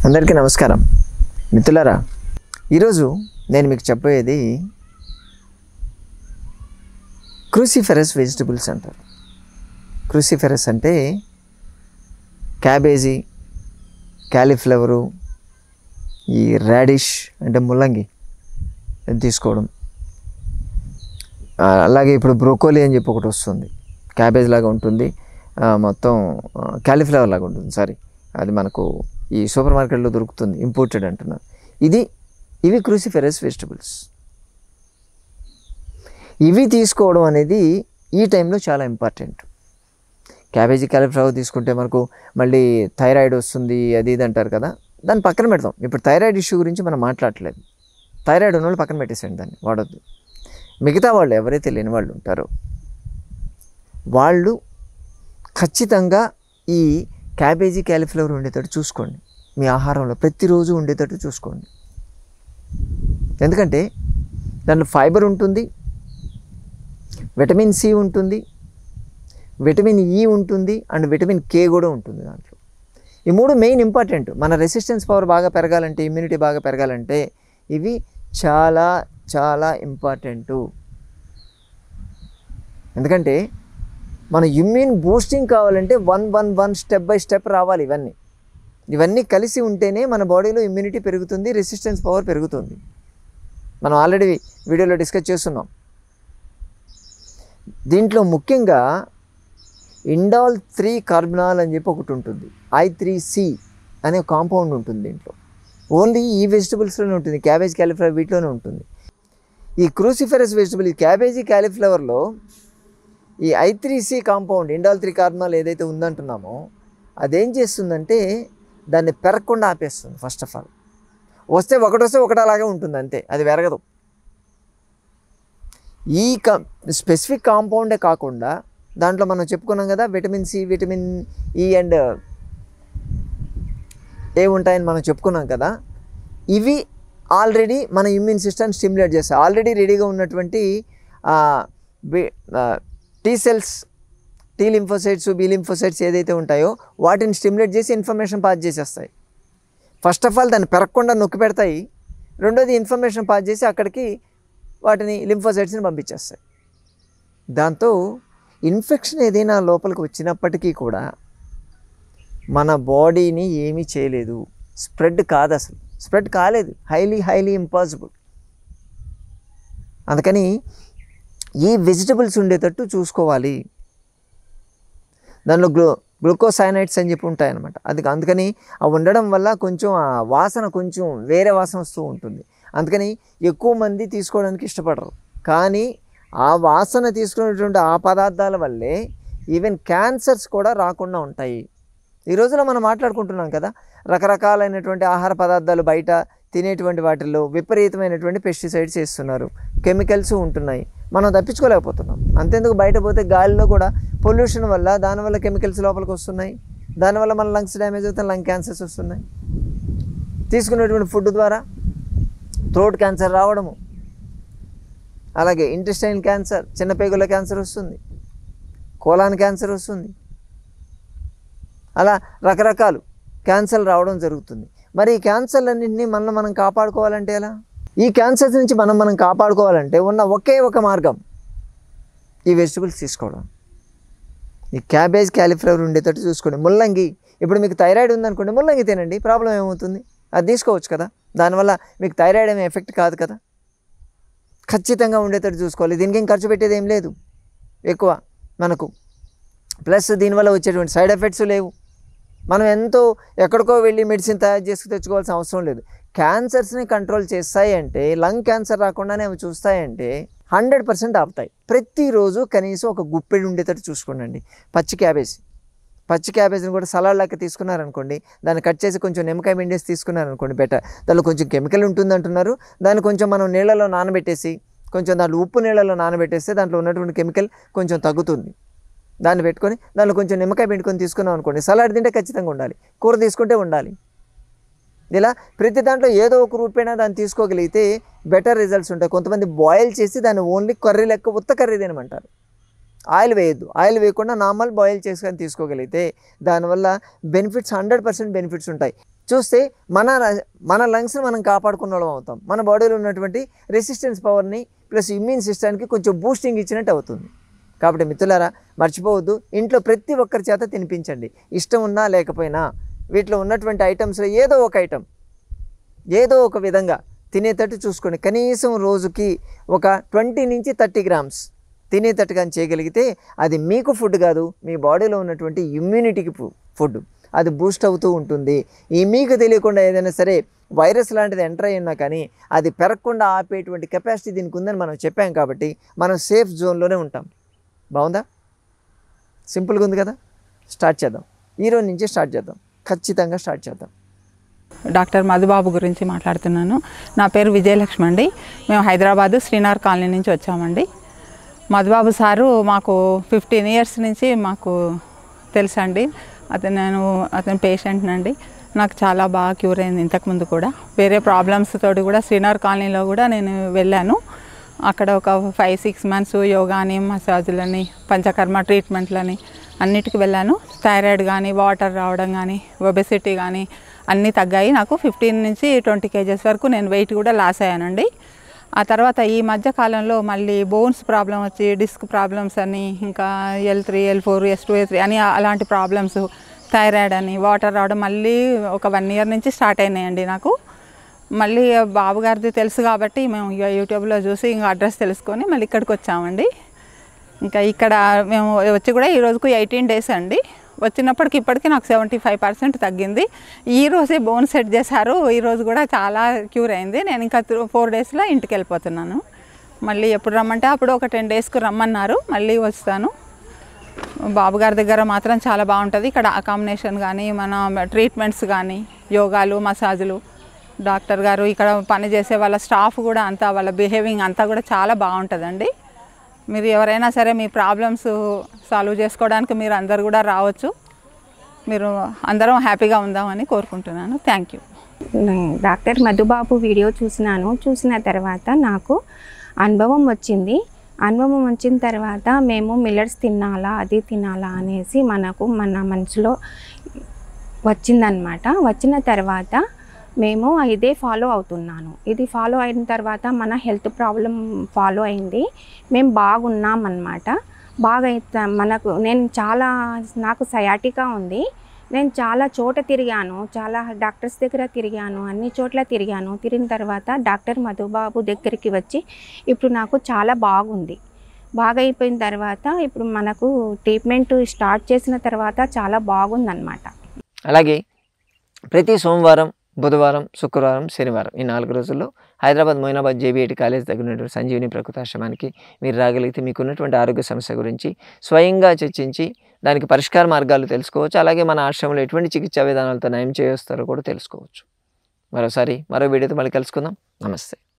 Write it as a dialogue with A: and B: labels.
A: అందరికీ నమస్కారం మిత్రులారా. ఈరోజు నేను మీకు చెప్పేది క్రూసిఫెరస్ వెజిటబుల్స్ అంటారు. క్రూసిఫెరస్ అంటే క్యాబేజీ, క్యాలీఫ్లవరు, ఈ రాడిష్ అంటే ముల్లంగి తీసుకోవడం. అలాగే ఇప్పుడు బ్రోకోలీ అని చెప్పి ఒకటి వస్తుంది, క్యాబేజ్ లాగా ఉంటుంది, మొత్తం క్యాలీఫ్లవర్ లాగా ఉంటుంది. సారీ, అది మనకు ఈ సూపర్ మార్కెట్లో దొరుకుతుంది, ఇంపోర్టెడ్ అంటున్నారు. ఇవి క్రూసిఫెరస్ వెజిటబుల్స్. ఇవి తీసుకోవడం అనేది ఈ టైంలో చాలా ఇంపార్టెంట్. క్యాబేజీ, క్యాలీఫ్లవర్ తీసుకుంటే మనకు మళ్ళీ థైరాయిడ్ వస్తుంది, అది ఇది అంటారు కదా, దాన్ని పక్కన పెడతాం. ఇప్పుడు థైరాయిడ్ ఇష్యూ గురించి మనం మాట్లాడట్లేదు. థైరాయిడ్ ఉన్న వాళ్ళు పక్కన పెట్టేసేయండి, దాన్ని వాడొద్దు. మిగతా వాళ్ళు ఎవరైతే లేని వాళ్ళు ఉంటారో వాళ్ళు ఖచ్చితంగా ఈ క్యాబేజీ, క్యాలీఫ్లవర్ ఉండేటట్టు చూసుకోండి. మీ ఆహారంలో ప్రతిరోజు ఉండేటట్టు చూసుకోండి. ఎందుకంటే దాంట్లో ఫైబర్ ఉంటుంది, విటమిన్ సి ఉంటుంది, విటమిన్ ఈ ఉంటుంది, అండ్ విటమిన్ కే కూడా ఉంటుంది దాంట్లో. ఈ మూడు మెయిన్ ఇంపార్టెంట్. మన రెసిస్టెన్స్ పవర్ బాగా పెరగాలంటే, ఇమ్యూనిటీ బాగా పెరగాలంటే ఇవి చాలా చాలా ఇంపార్టెంటు. ఎందుకంటే మన ఇమ్యూన్ బూస్టింగ్ కావాలంటే వన్ స్టెప్ బై స్టెప్ రావాలి. ఇవన్నీ కలిసి ఉంటేనే మన బాడీలో ఇమ్యూనిటీ పెరుగుతుంది, రెసిస్టెన్స్ పవర్ పెరుగుతుంది. మనం ఆల్రెడీ వీడియోలో డిస్కస్ చేస్తున్నాం. దీంట్లో ముఖ్యంగా ఇండాల్ 3 కార్బనాల్ అని చెప్పి ఒకటి ఉంటుంది, I3C అనే కాంపౌండ్ ఉంటుంది దీంట్లో. ఓన్లీ ఈ వెజిటబుల్స్లోనే ఉంటుంది, క్యాబేజ్, క్యాలీఫ్లవర్ వీటిలోనే ఉంటుంది. ఈ క్రూసిఫెరస్ వెజిటబుల్, ఈ క్యాబేజీ, క్యాలీఫ్లవర్లో ఈ I3C కాంపౌండ్, ఇండాల్ 3 కార్బనాల్ ఏదైతే ఉందంటున్నామో అదేం చేస్తుందంటే దాన్ని పెరగకుండా ఆపేస్తుంది. ఫస్ట్ ఆఫ్ ఆల్ వస్తే ఒకటి అలాగే ఉంటుంది అంతే, అది పెరగదు. ఈ స్పెసిఫిక్ కాంపౌండే కాకుండా దాంట్లో మనం చెప్పుకున్నాం కదా, vitamin C, vitamin E and A ఉంటాయని మనం చెప్పుకున్నాం కదా. ఇవి ఆల్రెడీ మన ఇమ్యూన్ సిస్టమ్ స్టిమ్యులేట్ చేస్తాయి. ఆల్రెడీ రెడీగా ఉన్నటువంటి T cells, T lymphocytes, B lymphocytes ఏదైతే ఉంటాయో వాటిని స్టిమ్యులేట్ చేసి ఇన్ఫర్మేషన్ పాస్ చేసేస్తాయి. ఫస్ట్ ఆఫ్ ఆల్ దాన్ని పెరగకుండా నొక్కి పెడతాయి. రెండోది ఇన్ఫర్మేషన్ పాస్ చేసి అక్కడికి వాటిని లింఫోసైట్స్ని పంపించేస్తాయి. దాంతో ఇన్ఫెక్షన్ ఏదైనా లోపలికి వచ్చినప్పటికీ కూడా మన బాడీని ఏమీ చేయలేదు, స్ప్రెడ్ కాదు, అసలు స్ప్రెడ్ కాలేదు, హైలీ ఇంపాసిబుల్. అందుకని ఈ వెజిటబుల్స్ ఉండేటట్టు చూసుకోవాలి. దానిలో గ్లూకోసైనైడ్స్ అని చెప్పి ఉంటాయన్నమాట. అందుకని అవి ఉండడం వల్ల కొంచెం ఆ వాసన కొంచెం వేరే వాసన వస్తూ ఉంటుంది. అందుకని ఎక్కువ మంది తీసుకోవడానికి ఇష్టపడరు. కానీ ఆ వాసన తీసుకునేటువంటి ఆ పదార్థాల వల్లే ఈవెన్ క్యాన్సర్స్ కూడా రాకుండా ఉంటాయి. ఈ రోజులో మనం మాట్లాడుకుంటున్నాం కదా, రకరకాలైనటువంటి ఆహార పదార్థాలు బయట తినేటువంటి వాటిల్లో విపరీతమైనటువంటి పెస్టిసైడ్స్ వేస్తున్నారు, కెమికల్స్ ఉంటున్నాయి. మనం తప్పించుకోలేకపోతున్నాం. అంతేందుకు బయట పోతే గాలిలో కూడా పొల్యూషన్ వల్ల, దానివల్ల కెమికల్స్ లోపలికి వస్తున్నాయి. దానివల్ల మన లంగ్స్ డ్యామేజ్ అవుతాయి, లంగ్ క్యాన్సర్స్ వస్తున్నాయి. తీసుకునేటువంటి ఫుడ్ ద్వారా థ్రోట్ క్యాన్సర్ రావడము, అలాగే ఇంటెస్టైన్ క్యాన్సర్, చిన్నపేగుల క్యాన్సర్ వస్తుంది, కోలాన్ క్యాన్సర్ వస్తుంది, అలా రకరకాలు క్యాన్సర్లు రావడం జరుగుతుంది. మరి ఈ క్యాన్సర్లన్నింటినీ మనం కాపాడుకోవాలంటే ఎలా? ఈ క్యాన్సర్స్ నుంచి మనం కాపాడుకోవాలంటే ఉన్న ఒకే ఒక మార్గం ఈ వెజిటబుల్స్ తీసుకోవడం. ఈ క్యాబేజ్, క్యాలీఫ్లవర్ ఉండేటట్టు చూసుకోండి. ముల్లంగి, ఇప్పుడు మీకు థైరాయిడ్ ఉందనుకోండి, ముల్లంగి తినండి, ప్రాబ్లం ఏమవుతుంది? అది తీసుకోవచ్చు కదా, దానివల్ల మీకు థైరాయిడ్ ఏమీ ఎఫెక్ట్ కాదు కదా. ఖచ్చితంగా ఉండేటట్టు చూసుకోవాలి. దీనికి ఏం ఖర్చు పెట్టేది ఏం లేదు ఎక్కువ మనకు. ప్లస్ దీనివల్ల వచ్చేటువంటి సైడ్ ఎఫెక్ట్స్ లేవు. మనం ఎంతో ఎక్కడికో వెళ్ళి మెడిసిన్ తయారు చేసుకు తెచ్చుకోవాల్సిన అవసరం లేదు. క్యాన్సర్స్ని కంట్రోల్ చేస్తాయి అంటే, లంగ్ క్యాన్సర్ రాకుండానే అవి చూస్తాయంటే 100% ఆపుతాయి. ప్రతిరోజు కనీసం ఒక గుప్పెడు ఉండేటట్టు చూసుకోండి. పచ్చి క్యాబేజ్ని కూడా సలాడ్ లాగా తీసుకున్నారనుకోండి, దాన్ని కట్ చేసి కొంచెం నిమ్మకాయ పిండేసి తీసుకున్నారనుకోండి, బెటర్. దానిలో కొంచెం కెమికల్ ఉంటుంది అంటున్నారు, దాన్ని కొంచెం మనం నీళ్ళలో నానబెట్టేసి, కొంచెం దాంట్లో ఉప్పు నీళ్ళలో నానబెట్టేస్తే దాంట్లో ఉన్నటువంటి కెమికల్ కొంచెం తగ్గుతుంది. దాన్ని పెట్టుకొని దానిలో కొంచెం నిమ్మకాయ పిండుకొని తీసుకున్నాం అనుకోండి, సలాడ్ తింటే ఖచ్చితంగా ఉండాలి, కూర తీసుకుంటే ఉండాలి. ఇలా ప్రతి దాంట్లో ఏదో ఒక రూపేణా దాన్ని తీసుకోగలిగితే బెటర్ రిజల్ట్స్ ఉంటాయి. కొంతమంది బాయిల్ చేసి దాన్ని ఓన్లీ కర్రీ లెక్క ఉత్త కర్రీ తినమంటారు. ఆయిల్ వేయద్దు, ఆయిల్ వేయకుండా నార్మల్ బాయిల్ చేసుకొని తీసుకోగలిగితే దానివల్ల బెనిఫిట్స్ 100% బెనిఫిట్స్ ఉంటాయి. చూస్తే మన లంగ్స్ని మనం కాపాడుకున్న వాళ్ళం అవుతాం. మన బాడీలో ఉన్నటువంటి రెసిస్టెన్స్ పవర్ని ప్లస్ ఇమ్యూన్ సిస్టానికి కొంచెం బూస్టింగ్ ఇచ్చినట్టు అవుతుంది. కాబట్టి మిత్రులారా మర్చిపోవద్దు, ఇంట్లో ప్రతి ఒక్కరి చేత తినిపించండి. ఇష్టం ఉన్నా లేకపోయినా వీటిలో ఉన్నటువంటి ఐటమ్స్లో ఏదో ఒక ఐటమ్ ఏదో ఒక విధంగా తినేటట్టు చూసుకోండి. కనీసం రోజుకి ఒక 20 నుంచి 30 గ్రామ్స్ తినేటట్టుగా చేయగలిగితే అది మీకు ఫుడ్ కాదు, మీ బాడీలో ఉన్నటువంటి ఇమ్యూనిటీకి ఫుడ్. అది బూస్ట్ అవుతూ ఉంటుంది. ఈ మీకు తెలియకుండా ఏదైనా సరే వైరస్ లాంటిది ఎంటర్ అయినా కానీ అది పెరగకుండా ఆపేటువంటి కెపాసిటీ దీనికి ఉందని మనం చెప్పాం. కాబట్టి మనం సేఫ్ జోన్లోనే ఉంటాం. బాగుందా? సింపుల్గా ఉంది కదా. స్టార్ట్ చేద్దాం. ఈరోజు నుంచి స్టార్ట్ చేద్దాం. ఖచ్చితంగా స్టార్ట్ చేద్దాం.
B: డాక్టర్ మధుబాబు గురించి మాట్లాడుతున్నాను. నా పేరు విజయలక్ష్మి అండి. మేము హైదరాబాదు శ్రీనగర్ కాలనీ నుంచి వచ్చామండి. మధుబాబు సారు మాకు 15 ఇయర్స్ నుంచి మాకు తెలుసండి. అతను పేషెంట్ అండి. నాకు చాలా బాగా క్యూర్ అయింది. ఇంతకుముందు కూడా వేరే ప్రాబ్లమ్స్ తోటి కూడా శ్రీనగర్ కాలనీలో కూడా నేను వెళ్ళాను. అక్కడ ఒక 5-6 మంత్స్ యోగాని, మసాజులని, పంచకర్మ ట్రీట్మెంట్లని అన్నిటికీ వెళ్ళాను. థైరాయిడ్ కానీ, వాటర్ రావడం కానీ, ఒబెసిటీ కానీ అన్నీ తగ్గాయి. నాకు 15 నుంచి 20 కేజెస్ వరకు నేను వెయిట్ కూడా లాస్ అయ్యానండి. ఆ తర్వాత ఈ మధ్య కాలంలో మళ్ళీ బోన్స్ ప్రాబ్లం వచ్చి డిస్క్ ప్రాబ్లమ్స్ అని, ఇంకా L3, L4, S2, A3 అని అలాంటి ప్రాబ్లమ్స్, థైరాయిడ్ అని, వాటర్ రావడం మళ్ళీ ఒక 1 ఇయర్ నుంచి స్టార్ట్ అయినాయండి నాకు. మళ్ళీ బాబు గారిది తెలుసు కాబట్టి మేము ఇక యూట్యూబ్లో చూసి ఇంకా అడ్రస్ తెలుసుకొని మళ్ళీ ఇక్కడికి వచ్చామండి. ఇంకా ఇక్కడ మేము వచ్చి కూడా ఈ రోజుకు 18 డేస్ అండి. వచ్చినప్పటికి ఇప్పటికీ నాకు 75% తగ్గింది. ఈరోజే బోన్ సెట్ చేశారు. ఈరోజు కూడా చాలా క్యూర్ అయింది. నేను ఇంకా 4 డేస్లో ఇంటికి వెళ్ళిపోతున్నాను. మళ్ళీ ఎప్పుడు రమ్మంటే అప్పుడు ఒక 10 డేస్కు రమ్మన్నారు. మళ్ళీ వస్తాను. బాబు గారి దగ్గర మాత్రం చాలా బాగుంటుంది. ఇక్కడ అకామిడేషన్ కానీ, మన ట్రీట్మెంట్స్ కానీ, యోగాలు, మసాజులు, డాక్టర్ గారు ఇక్కడ పనిచేసే వాళ్ళ స్టాఫ్ కూడా అంతా, వాళ్ళ బిహేవింగ్ అంతా కూడా చాలా బాగుంటుందండి. మీరు ఎవరైనా సరే మీ ప్రాబ్లమ్స్ సాల్వ్ చేసుకోవడానికి మీరు అందరు కూడా రావచ్చు. మీరు అందరం హ్యాపీగా ఉందామని కోరుకుంటున్నాను. Thank you.
C: Doctor Madhubabu video చూసిన తర్వాత నాకు అనుభవం వచ్చింది. అనుభవం వచ్చిన తర్వాత మేము మిల్లెట్స్ తినాలా, అది తినాలా అనేసి మన మనసులో వచ్చిందనమాట. వచ్చిన తర్వాత మేము ఇదే ఫాలో అవుతున్నాను. ఇది ఫాలో అయిన తర్వాత మన హెల్త్ ప్రాబ్లం ఫాలో అయింది. మేము బాగున్నామన్నమాట. బాగా నాకు సయాటికా ఉంది. నేను చాలా చోట తిరిగాను, చాలా డాక్టర్స్ దగ్గర తిరిగాను, అన్ని చోట్ల తిరిగాను. తిరిగిన తర్వాత డాక్టర్ మధుబాబు దగ్గరికి వచ్చి ఇప్పుడు నాకు చాలా బాగుంది. బాగా అయిపోయిన తర్వాత ఇప్పుడు మనకు ట్రీట్మెంట్ స్టార్ట్ చేసిన తర్వాత చాలా బాగుందన్నమాట.
A: అలాగే ప్రతి సోమవారం, బుధవారం, శుక్రవారం, శనివారం ఈ 4 రోజుల్లో హైదరాబాద్ మొయినాబాద్ JBIT కాలేజ్ దగ్గర ఉన్నటువంటి సంజీవిని ప్రకృతాశ్రమానికి మీరు రాగలిగితే మీకున్నటువంటి ఆరోగ్య సమస్య గురించి స్వయంగా చర్చించి దానికి పరిష్కార మార్గాలు తెలుసుకోవచ్చు. అలాగే మన ఆశ్రమంలో ఎటువంటి చికిత్సా విధానాలతో నయం చేస్తారో కూడా తెలుసుకోవచ్చు. మరో వీడియోతో మళ్ళీ కలుసుకుందాం. నమస్తే.